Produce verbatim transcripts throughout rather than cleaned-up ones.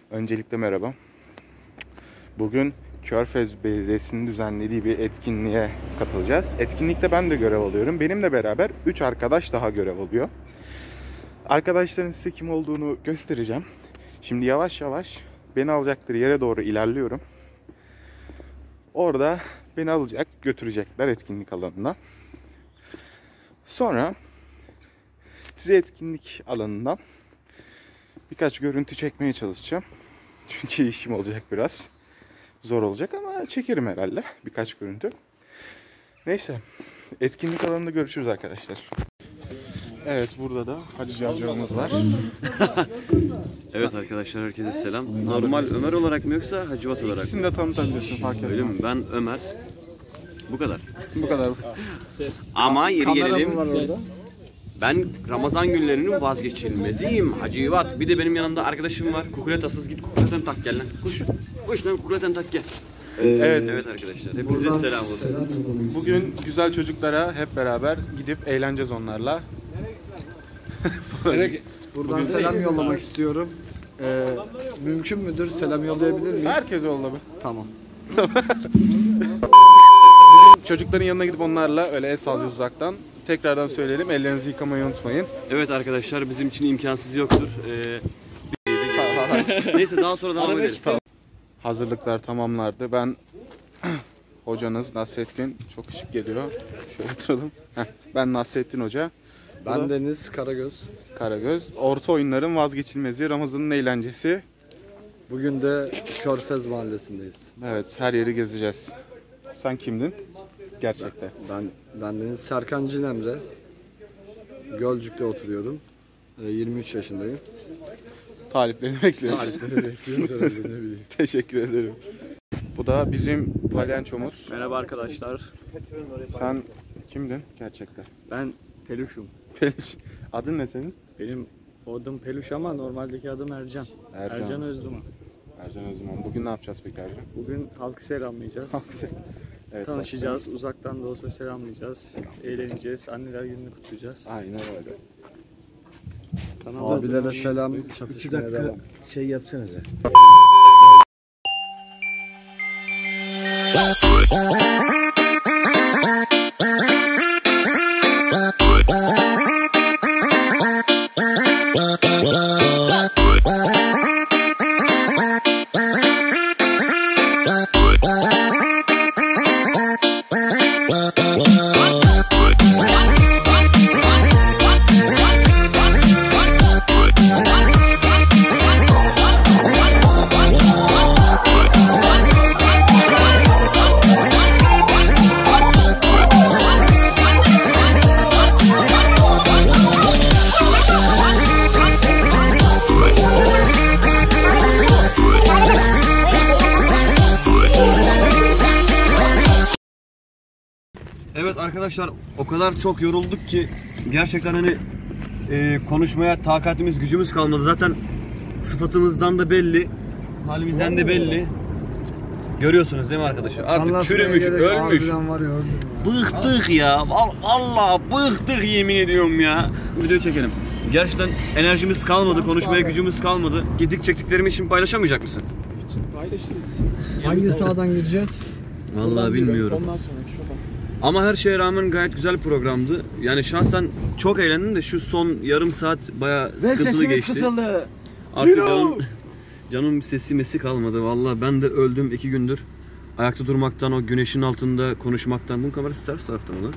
Öncelikle merhaba. Bugün Körfez Belediyesi'nin düzenlediği bir etkinliğe katılacağız. Etkinlikte ben de görev alıyorum. Benimle beraber üç arkadaş daha görev alıyor. Arkadaşların size kim olduğunu göstereceğim. Şimdi yavaş yavaş beni alacakları yere doğru ilerliyorum. Orada beni alacak, götürecekler etkinlik alanına. Sonra size etkinlik alanından birkaç görüntü çekmeye çalışacağım. Çünkü işim olacak biraz. Zor olacak ama çekerim herhalde birkaç görüntü. Neyse. Etkinlik alanında görüşürüz arkadaşlar. Evet, burada da Hacı amcamız var. Evet arkadaşlar, herkese selam. Normal Ömer olarak mı yoksa Hacivat olarak mı? İkisini de tanıtabilirsin, fark etmez. Öyle mi? Ben Ömer. Bu kadar. Bu kadar. Ama yeri gelelim. Ben Ramazan günlerinin vazgeçilmeziyim Hacivat. Bir de benim yanımda arkadaşım var. Kukuletasız, git kukuleten tak gel lan. Koş. Koş lan, kukuleten tak gel. Ee, evet. Evet arkadaşlar, hepinize selam olsun. Bugün güzel çocuklara hep beraber gidip eğleneceğiz onlarla. Buradan Bugün selam değil, yollamak abi. istiyorum. Ee, mümkün müdür? Selam yollayabilir miyim? Herkes yolla be. Tamam. Bugün çocukların yanına gidip onlarla öyle el sallıyoruz uzaktan. Tekrardan söyleyelim, ellerinizi yıkamayı unutmayın. Evet arkadaşlar, bizim için imkansız yoktur. Ee, Neyse, daha sonra devam ederiz. Hazırlıklar tamamlardı. Ben hocanız Nasrettin, çok şık geliyor. Şöyle oturalım. Heh, ben Nasrettin Hoca. Ben da Deniz Karagöz. Karagöz. Orta oyunların vazgeçilmezi, Ramazan'ın eğlencesi. Bugün de Körfez Mahallesi'ndeyiz. Evet, her yeri gezeceğiz. Sen kimdin? Gerçekten. Ben ben Deniz Serkan Cinemre. Gölcük'te oturuyorum. yirmi üç yaşındayım. Taliplerini bekliyoruz. Talipleri bekliyoruz herhalde, ne bileyim. Teşekkür ederim. Bu da bizim palyaçomuz. Merhaba arkadaşlar. Sen kimdin gerçekten? Ben Peluş'um. Peluş. Adın ne senin? Benim adım Peluş ama normaldeki adım Ercan. Ercan. Ercan Özduman. Ercan Özduman. Bugün ne yapacağız peki Ercan? Bugün halkı selamlayacağız. Evet, Tanışacağız. Bak. Uzaktan da olsa selamlayacağız. Eğleneceğiz. Anneler gününü kutlayacağız. Aynen öyle. Abilere selam, çatışmaya devam. Şey yapsanıza. Evet arkadaşlar, o kadar çok yorulduk ki gerçekten hani e, konuşmaya takatimiz, gücümüz kalmadı. Zaten sıfatımızdan da belli, halimizden de belli. Görüyorsunuz değil mi arkadaşlar? Artık Anlatmaya çürümüş, gerek, ölmüş. var ya, Bıktık ya. Vallahi bıktık, yemin ediyorum ya. Video çekelim. Gerçekten enerjimiz kalmadı, konuşmaya gücümüz kalmadı. Gedik çektiklerimi için paylaşamayacak mısın? Paylaşırız. Hangi sağdan gireceğiz? Vallahi bilmiyorum. Ondan sonraki şuradan. Ama her şeye rağmen gayet güzel bir programdı. Yani şahsen çok eğlendim de şu son yarım saat bayağı sıkıntılı geçti. kısıldı. Artık canım, canım sesi mesi kalmadı. Vallahi ben de öldüm iki gündür. Ayakta durmaktan, o güneşin altında konuşmaktan. Bunun kamerası ters taraftan olan.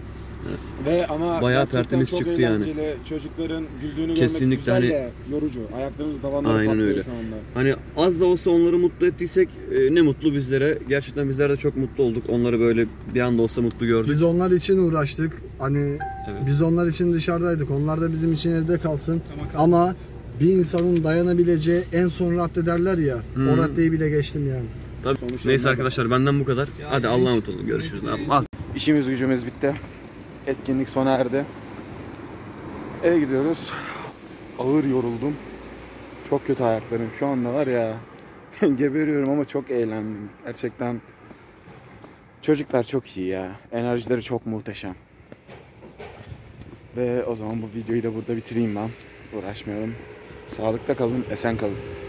Ve ama bayağı gerçekten pertemiz çok çıktı yani. eğlenceli. Çocukların güldüğünü Kesinlikle görmek güzel hani- de yorucu. Ayaklarımız tavanlara Aynen patlıyor öyle. şu anda. Hani az da olsa onları mutlu ettiysek e, ne mutlu bizlere. Gerçekten bizler de çok mutlu olduk. Onları böyle bir anda olsa mutlu gördük. Biz onlar için uğraştık. Hani Evet. biz onlar için dışarıdaydık. Onlar da bizim için evde kalsın. Ama bir insanın dayanabileceği en son radde derler ya. Hmm. O raddeyi bile geçtim yani. Tabii. Neyse arkadaşlar, benden bu kadar. Hadi Allah'a emanet olun. Görüşürüz. Al. İşimiz gücümüz bitti. Etkinlik sona erdi. Eve gidiyoruz. Ağır yoruldum. Çok kötü ayaklarım. Şu anda var ya geberiyorum ama çok eğlendim. Gerçekten çocuklar çok iyi ya. Enerjileri çok muhteşem. Ve o zaman bu videoyu da burada bitireyim ben. Uğraşmayalım. Sağlıkla kalın, esen kalın.